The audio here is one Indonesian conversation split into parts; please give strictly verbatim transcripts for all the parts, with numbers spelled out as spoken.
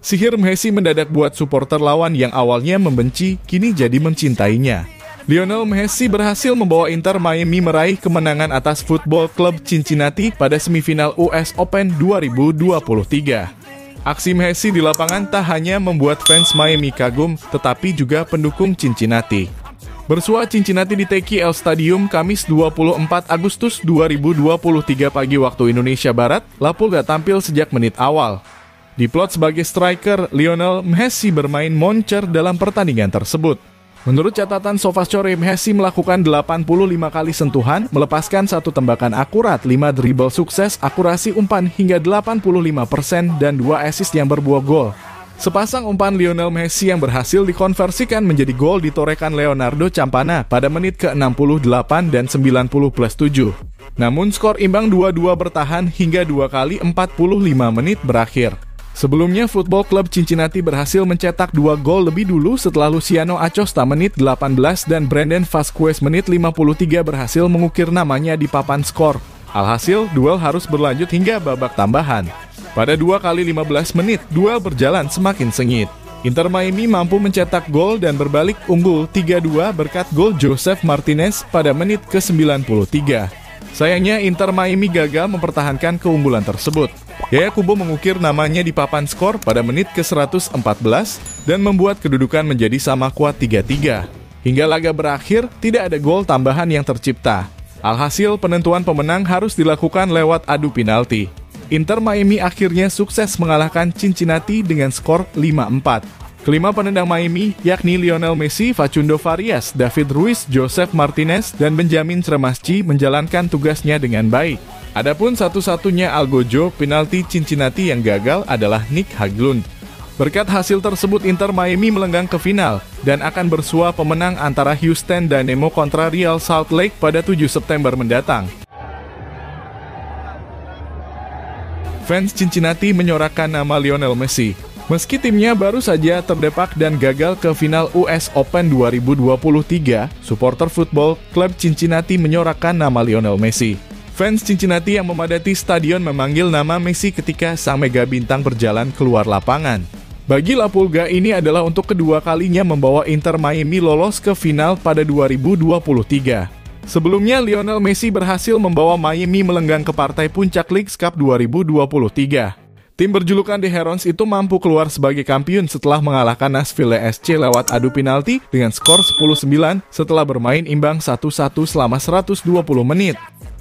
Sihir Messi mendadak buat supporter lawan yang awalnya membenci, kini jadi mencintainya. Lionel Messi berhasil membawa Inter Miami meraih kemenangan atas Football Club Cincinnati pada semifinal U S Open dua ribu dua puluh tiga. Aksi Messi di lapangan tak hanya membuat fans Miami kagum, tetapi juga pendukung Cincinnati. Bersua Cincinnati di T K L Stadium Kamis dua puluh empat Agustus dua ribu dua puluh tiga pagi waktu Indonesia Barat, Lapu gak tampil sejak menit awal. Diplot sebagai striker, Lionel Messi bermain moncer dalam pertandingan tersebut. Menurut catatan SofaScore, Messi melakukan delapan puluh lima kali sentuhan, melepaskan satu tembakan akurat, lima dribble sukses, akurasi umpan hingga delapan puluh lima persen, dan dua assist yang berbuah gol. Sepasang umpan Lionel Messi yang berhasil dikonversikan menjadi gol ditorehkan Leonardo Campana pada menit ke enam puluh delapan dan sembilan puluh plus tujuh. Namun skor imbang dua dua bertahan hingga dua kali empat puluh lima menit berakhir. Sebelumnya, Football Club Cincinnati berhasil mencetak dua gol lebih dulu setelah Luciano Acosta menit delapan belas dan Brandon Vasquez menit lima puluh tiga berhasil mengukir namanya di papan skor. Alhasil, duel harus berlanjut hingga babak tambahan. Pada dua kali lima belas menit, duel berjalan semakin sengit. Inter Miami mampu mencetak gol dan berbalik unggul tiga dua berkat gol Joseph Martinez pada menit ke sembilan puluh tiga. Sayangnya, Inter Miami gagal mempertahankan keunggulan tersebut. Yaya Kubo mengukir namanya di papan skor pada menit ke seratus empat belas dan membuat kedudukan menjadi sama kuat tiga tiga. Hingga laga berakhir, tidak ada gol tambahan yang tercipta. Alhasil, penentuan pemenang harus dilakukan lewat adu penalti. Inter Miami akhirnya sukses mengalahkan Cincinnati dengan skor lima empat. Kelima penendang Miami, yakni Lionel Messi, Facundo Farias, David Ruiz, Joseph Martinez, dan Benjamin Sremasci menjalankan tugasnya dengan baik. Adapun satu-satunya algojo penalti Cincinnati yang gagal adalah Nick Haglund. Berkat hasil tersebut, Inter Miami melenggang ke final dan akan bersua pemenang antara Houston Dynamo kontra Real Salt Lake pada tujuh September mendatang. Fans Cincinnati menyorakan nama Lionel Messi. Meski timnya baru saja terdepak dan gagal ke final U S Open dua ribu dua puluh tiga, supporter Football Club Cincinnati menyorakan nama Lionel Messi. Fans Cincinnati yang memadati stadion memanggil nama Messi ketika sang mega bintang berjalan keluar lapangan. Bagi La Pulga, ini adalah untuk kedua kalinya membawa Inter Miami lolos ke final pada dua ribu dua puluh tiga. Sebelumnya, Lionel Messi berhasil membawa Miami melenggang ke partai puncak Leagues Cup dua ribu dua puluh tiga. Tim berjulukan The Herons itu mampu keluar sebagai kampiun setelah mengalahkan Nashville S C lewat adu penalti dengan skor sepuluh sembilan setelah bermain imbang satu satu selama seratus dua puluh menit.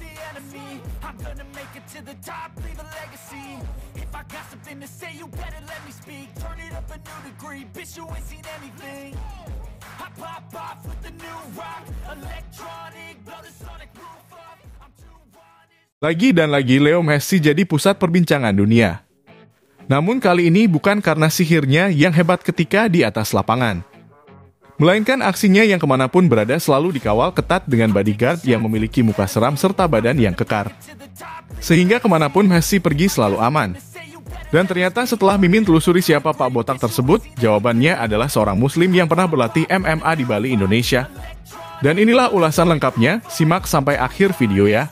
Lagi dan lagi Leo Messi jadi pusat perbincangan dunia. Namun kali ini bukan karena sihirnya yang hebat ketika di atas lapangan, melainkan aksinya yang kemanapun berada selalu dikawal ketat dengan bodyguard yang memiliki muka seram serta badan yang kekar. Sehingga kemanapun Messi pergi selalu aman. Dan ternyata setelah Mimin telusuri siapa Pak Botak tersebut, jawabannya adalah seorang muslim yang pernah berlatih M M A di Bali, Indonesia. Dan inilah ulasan lengkapnya, simak sampai akhir video ya.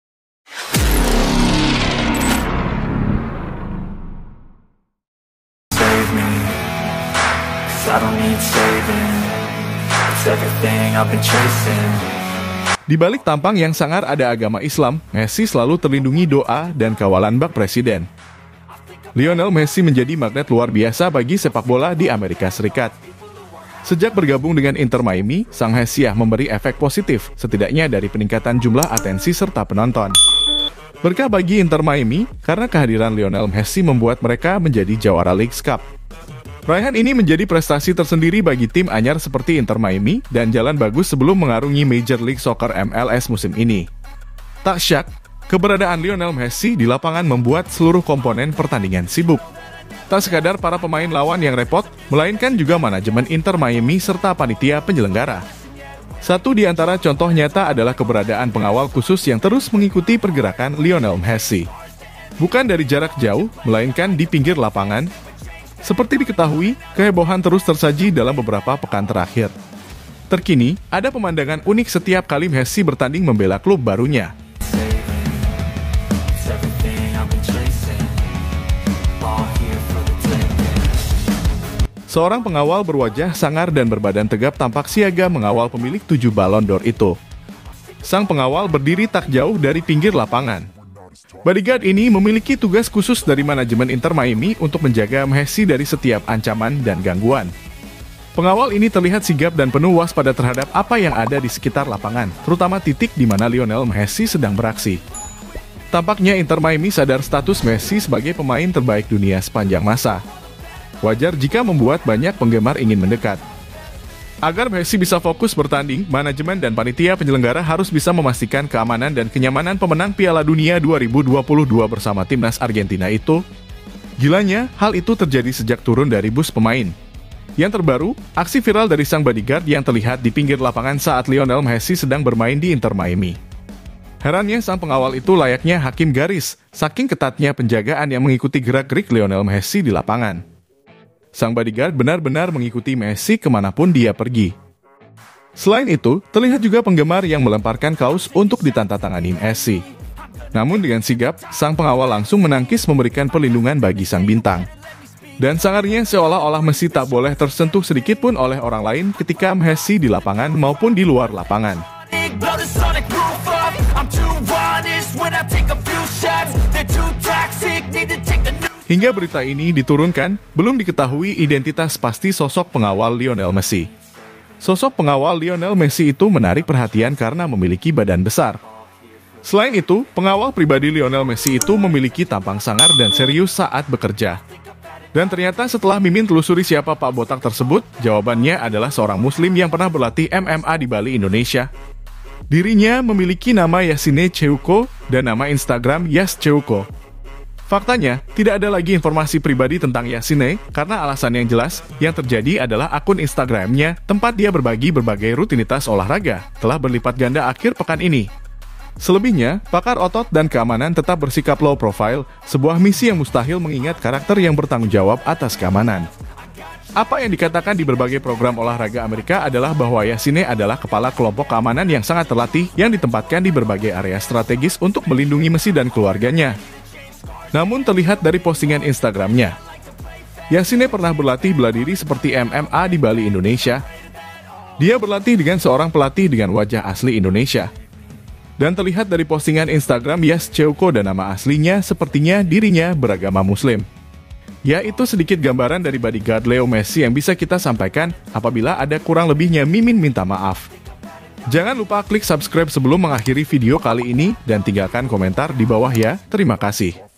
Di balik tampang yang sangar ada agama Islam, Messi selalu terlindungi doa dan kawalan bak presiden. Lionel Messi menjadi magnet luar biasa bagi sepak bola di Amerika Serikat. Sejak bergabung dengan Inter Miami, sang Hesiah memberi efek positif, setidaknya dari peningkatan jumlah atensi serta penonton. Berkah bagi Inter Miami, karena kehadiran Lionel Messi membuat mereka menjadi jawara Leagues Cup. Raihan ini menjadi prestasi tersendiri bagi tim anyar seperti Inter Miami dan jalan bagus sebelum mengarungi Major League Soccer M L S musim ini. Tak syak, keberadaan Lionel Messi di lapangan membuat seluruh komponen pertandingan sibuk. Tak sekadar para pemain lawan yang repot, melainkan juga manajemen Inter Miami serta panitia penyelenggara. Satu di antara contoh nyata adalah keberadaan pengawal khusus yang terus mengikuti pergerakan Lionel Messi. Bukan dari jarak jauh, melainkan di pinggir lapangan. Seperti diketahui, kehebohan terus tersaji dalam beberapa pekan terakhir. Terkini, ada pemandangan unik setiap kali Messi bertanding membela klub barunya. Seorang pengawal berwajah sangar dan berbadan tegap tampak siaga mengawal pemilik tujuh Ballon d'Or itu. Sang pengawal berdiri tak jauh dari pinggir lapangan. Bodyguard ini memiliki tugas khusus dari manajemen Inter Miami untuk menjaga Messi dari setiap ancaman dan gangguan. Pengawal ini terlihat sigap dan penuh waspada terhadap apa yang ada di sekitar lapangan, terutama titik di mana Lionel Messi sedang beraksi. Tampaknya Inter Miami sadar status Messi sebagai pemain terbaik dunia sepanjang masa. Wajar jika membuat banyak penggemar ingin mendekat. Agar Messi bisa fokus bertanding, manajemen dan panitia penyelenggara harus bisa memastikan keamanan dan kenyamanan pemenang Piala Dunia dua ribu dua puluh dua bersama timnas Argentina itu. Gilanya, hal itu terjadi sejak turun dari bus pemain. Yang terbaru, aksi viral dari sang bodyguard yang terlihat di pinggir lapangan saat Lionel Messi sedang bermain di Inter Miami. Herannya sang pengawal itu layaknya hakim garis, saking ketatnya penjagaan yang mengikuti gerak-gerik Lionel Messi di lapangan. Sang bodyguard benar-benar mengikuti Messi kemanapun dia pergi. Selain itu, terlihat juga penggemar yang melemparkan kaos untuk ditandatangani Messi. Namun dengan sigap, sang pengawal langsung menangkis memberikan perlindungan bagi sang bintang. Dan sangarnya seolah-olah Messi tak boleh tersentuh sedikit pun oleh orang lain ketika Messi di lapangan maupun di luar lapangan. Hingga berita ini diturunkan, belum diketahui identitas pasti sosok pengawal Lionel Messi. Sosok pengawal Lionel Messi itu menarik perhatian karena memiliki badan besar. Selain itu, pengawal pribadi Lionel Messi itu memiliki tampang sangar dan serius saat bekerja. Dan ternyata setelah Mimin telusuri siapa Pak Botak tersebut, jawabannya adalah seorang muslim yang pernah berlatih M M A di Bali, Indonesia. Dirinya memiliki nama Yassine Cheuko dan nama Instagram Yas Cheuko. Faktanya, tidak ada lagi informasi pribadi tentang Yassine karena alasan yang jelas, yang terjadi adalah akun Instagramnya tempat dia berbagi berbagai rutinitas olahraga telah berlipat ganda akhir pekan ini. Selebihnya, pakar otot dan keamanan tetap bersikap low profile, sebuah misi yang mustahil mengingat karakter yang bertanggung jawab atas keamanan. Apa yang dikatakan di berbagai program olahraga Amerika adalah bahwa Yassine adalah kepala kelompok keamanan yang sangat terlatih yang ditempatkan di berbagai area strategis untuk melindungi Messi dan keluarganya. Namun terlihat dari postingan Instagramnya, Yassine pernah berlatih bela diri seperti M M A di Bali, Indonesia. Dia berlatih dengan seorang pelatih dengan wajah asli Indonesia. Dan terlihat dari postingan Instagram Yas Cheuko dan nama aslinya sepertinya dirinya beragama Muslim. Ya, itu sedikit gambaran dari bodyguard Leo Messi yang bisa kita sampaikan. Apabila ada kurang lebihnya, Mimin minta maaf. Jangan lupa klik subscribe sebelum mengakhiri video kali ini dan tinggalkan komentar di bawah ya. Terima kasih.